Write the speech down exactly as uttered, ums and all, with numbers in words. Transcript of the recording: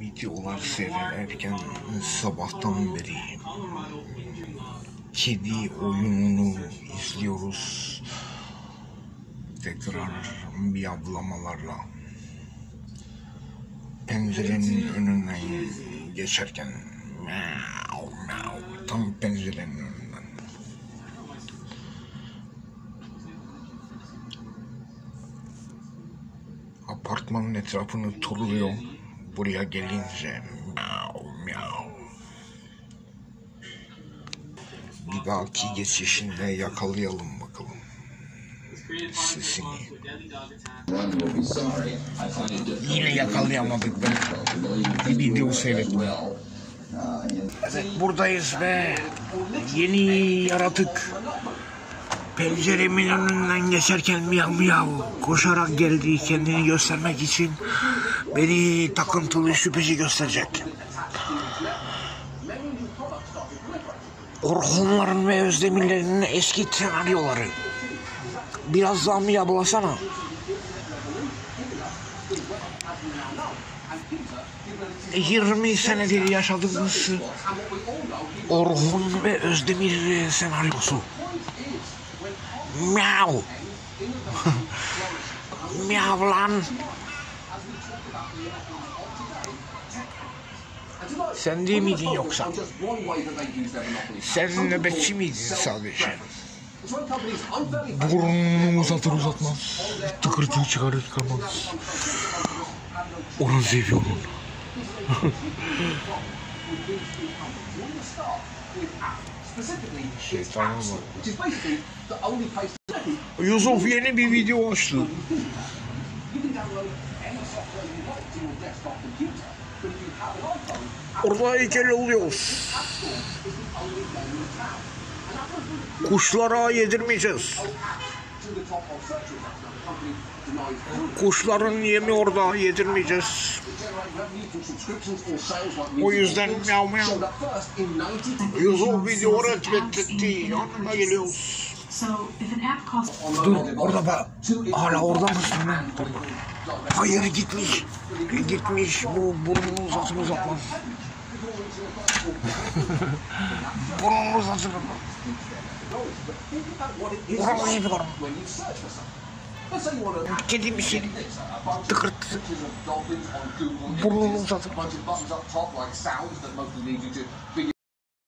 Videolar seyrederken sabahtan beri kedi oyununu izliyoruz. Tekrar miyablamalarla pencerenin önünden geçerken miau miau, tam pencerenin önünden. Apartmanın etrafını turluyor. Buraya gelince miau miau. Bir dahaki geçişinde yakalayalım bakalım sesini. Yine yakalayamadık be. Bir video seyrettim. Evet, buradayız be. Yeni yaratık. Penceremin önünden geçerken miyav miyav koşarak geldi, kendini göstermek için beni takıntılı şüpheci gösterecek. Orhunların ve Özdemirlerin eski senaryoları. Biraz daha miyavlasana. yirmi senedir yaşadığımız Orhun ve Özdemir senaryosu. Miau. Miau lan. Sen değil miydin yoksa? Sen nöbetçi miydin sadece? Burnunu uzatır uzatmaz tıkırtığı çıkarır çıkarmaz. Onu seviyorum. Şeytanım var. Yusuf yeni bir video açtı. Orada heykel oluyoruz. Kuşlara yedirmeyeceğiz. Kuşların yemi orada yedirmeyeceğiz. O yüzden miyav miyav. Yusuf video retweetti. Yanına geliyoruz. Dur orada bak. Hala orada mısın lan? Hayır gitmiş. Gitmiş. Bu burnunu uzatır uzatmaz. Burnunu uzatır uzatmaz. Burnunu yemiyorum. Kedi misin? Tıkırt. Burnunu uzatır.